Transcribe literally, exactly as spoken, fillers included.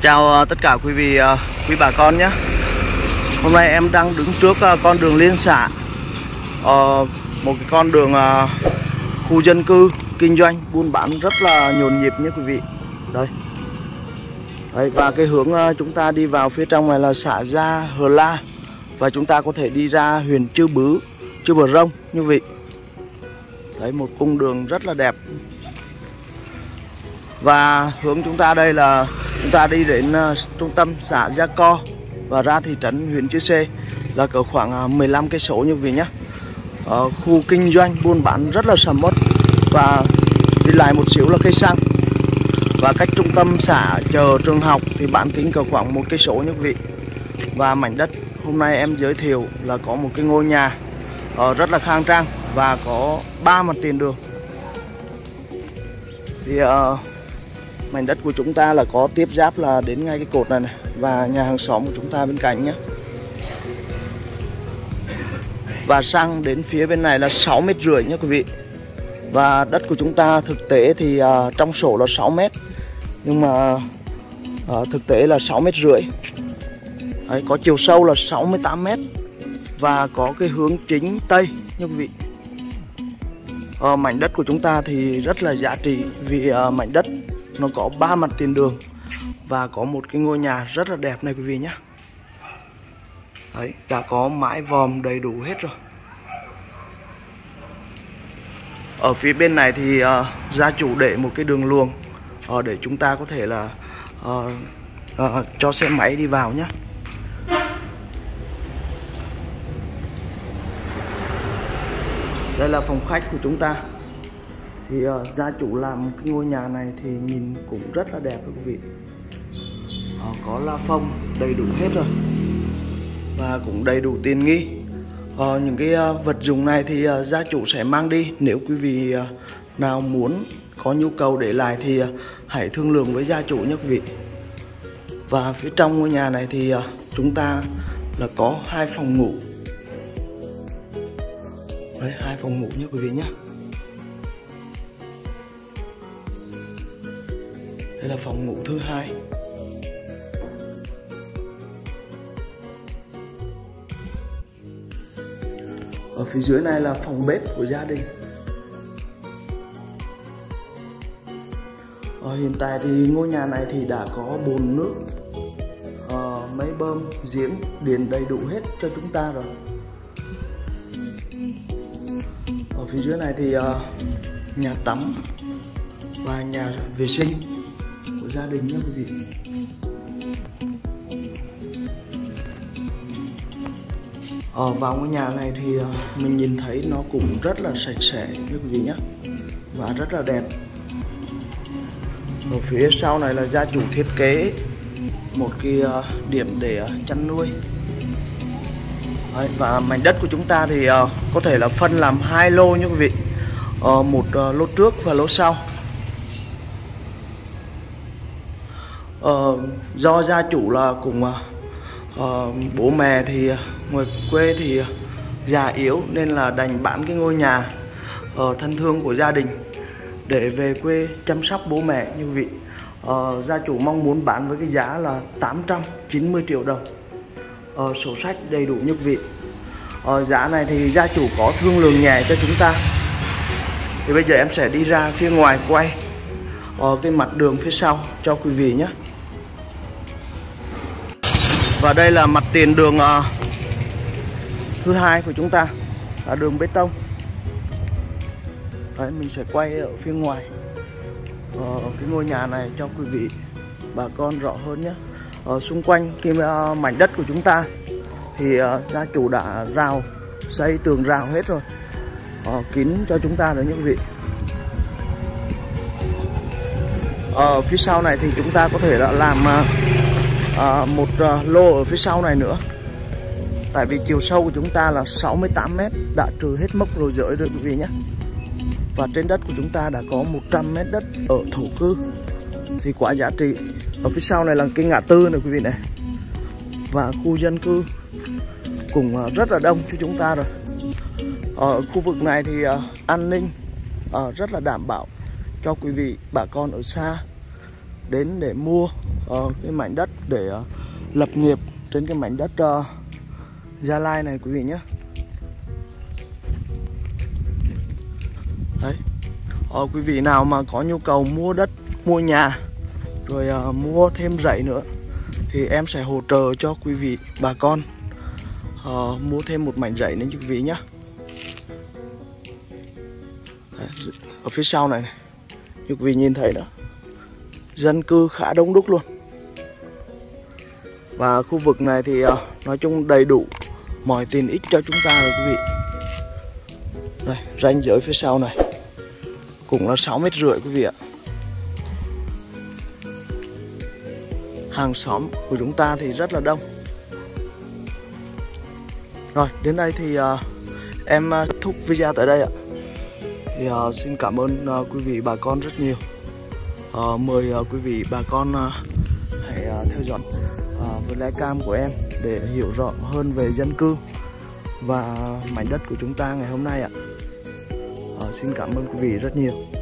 Chào tất cả quý vị, quý bà con nhé. Hôm nay em đang đứng trước con đường liên xã, một cái con đường khu dân cư, kinh doanh, buôn bán rất là nhộn nhịp nhé quý vị. Đây. Đấy, và cái hướng chúng ta đi vào phía trong này là xã Gia Hờ La, và chúng ta có thể đi ra huyện Chư Bứ, Chư Bờ Rông như vậy. Đấy, một cung đường rất là đẹp. Và hướng chúng ta đây là chúng ta đi đến uh, trung tâm xã Gia Co và ra thị trấn huyện Chư Sê là cỡ khoảng uh, mười lăm cây số như vậy nhé. uh, Khu kinh doanh buôn bán rất là sầm uất, và đi lại một xíu là cây xăng. Và cách trung tâm xã, chợ, trường học thì bán kính cỡ khoảng một cây số như vậy. Và mảnh đất hôm nay em giới thiệu là có một cái ngôi nhà uh, rất là khang trang và có ba mặt tiền đường. Thì uh, mảnh đất của chúng ta là có tiếp giáp là đến ngay cái cột này, này và nhà hàng xóm của chúng ta bên cạnh nhé. Và sang đến phía bên này là sáu mét rưỡi nhé quý vị. Và đất của chúng ta thực tế thì uh, trong sổ là sáu mét, nhưng mà uh, thực tế là sáu mét rưỡi. Đấy, có chiều sâu là sáu mươi tám mét và có cái hướng chính Tây nhé quý vị. uh, Mảnh đất của chúng ta thì rất là giá trị vì uh, mảnh đất nó có ba mặt tiền đường và có một cái ngôi nhà rất là đẹp này quý vị nhé. Đấy, đã có mái vòm đầy đủ hết rồi. Ở phía bên này thì uh, gia chủ để một cái đường luồng uh, để chúng ta có thể là uh, uh, cho xe máy đi vào nhé. Đây là phòng khách của chúng ta. Thì uh, gia chủ làm cái ngôi nhà này thì nhìn cũng rất là đẹp quý vị. uh, Có la phong đầy đủ hết rồi và cũng đầy đủ tiện nghi. uh, Những cái uh, vật dụng này thì uh, gia chủ sẽ mang đi. Nếu quý vị uh, nào muốn có nhu cầu để lại thì uh, hãy thương lượng với gia chủ nhé quý vị. Và phía trong ngôi nhà này thì uh, chúng ta là có hai phòng ngủ. Đấy, hai phòng ngủ nhé quý vị nhé. Đây là phòng ngủ thứ hai. Ở phía dưới này là phòng bếp của gia đình. Ở hiện tại thì ngôi nhà này thì đã có bồn nước, uh, máy bơm, giếng, điện đầy đủ hết cho chúng ta rồi. Ở phía dưới này thì uh, nhà tắm và nhà vệ sinh của gia đình nhé quý vị. Ở vào ngôi nhà này thì uh, mình nhìn thấy nó cũng rất là sạch sẽ nhé quý vị nhé, và rất là đẹp. Ở phía sau này là gia chủ thiết kế một cái uh, điểm để uh, chăn nuôi. Đấy, và mảnh đất của chúng ta thì uh, có thể là phân làm hai lô nhé quý vị. uh, Một uh, lô trước và lô sau. uh, Do gia chủ là cùng uh, uh, bố mẹ thì uh, ngoài quê thì uh, già yếu, nên là đành bán cái ngôi nhà uh, thân thương của gia đình để về quê chăm sóc bố mẹ như quý vị. uh, Gia chủ mong muốn bán với cái giá là tám trăm chín mươi triệu đồng. uh, Sổ sách đầy đủ như quý vị. uh, Giá này thì gia chủ có thương lượng nhẹ cho chúng ta. Thì bây giờ em sẽ đi ra phía ngoài quay uh, cái mặt đường phía sau cho quý vị nhé. Và đây là mặt tiền đường uh, thứ hai của chúng ta, là đường bê tông. Đấy, mình sẽ quay ở phía ngoài uh, cái ngôi nhà này cho quý vị bà con rõ hơn nhé. Ở xung quanh cái uh, mảnh đất của chúng ta thì uh, gia chủ đã rào, xây tường rào hết rồi, uh, kín cho chúng ta rồi nhé quý vị. Ở phía sau này thì chúng ta có thể là làm uh, uh, một uh, lô ở phía sau này nữa. Tại vì chiều sâu của chúng ta là sáu mươi tám mét, đã trừ hết mốc lồi rưỡi rồi quý vị nhé. Và trên đất của chúng ta đã có một trăm mét đất ở thổ cư thì quá giá trị. Ở phía sau này là cái ngã tư này quý vị này, và khu dân cư cũng rất là đông cho chúng ta rồi. Ở khu vực này thì uh, an ninh uh, rất là đảm bảo cho quý vị bà con ở xa đến để mua uh, cái mảnh đất để uh, lập nghiệp trên cái mảnh đất uh, Gia Lai này quý vị nhé. Đấy, uh, quý vị nào mà có nhu cầu mua đất, mua nhà, rồi uh, mua thêm rẫy nữa thì em sẽ hỗ trợ cho quý vị bà con uh, mua thêm một mảnh rẫy nữa quý vị nhé. Đấy, ở phía sau này, này như quý vị nhìn thấy đó, dân cư khá đông đúc luôn. Và khu vực này thì uh, nói chung đầy đủ mọi tiện ích cho chúng ta rồi quý vị. Đây, ranh giới phía sau này cũng là sáu mét rưỡi quý vị ạ. Hàng xóm của chúng ta thì rất là đông. Rồi, đến đây thì uh, em uh, kết thúc video tại đây ạ. Thì uh, xin cảm ơn uh, quý vị bà con rất nhiều. uh, Mời uh, quý vị bà con uh, hãy uh, theo dõi uh, với livecam của em để hiểu rõ hơn về dân cư và mảnh đất của chúng ta ngày hôm nay ạ. uh, Xin cảm ơn quý vị rất nhiều.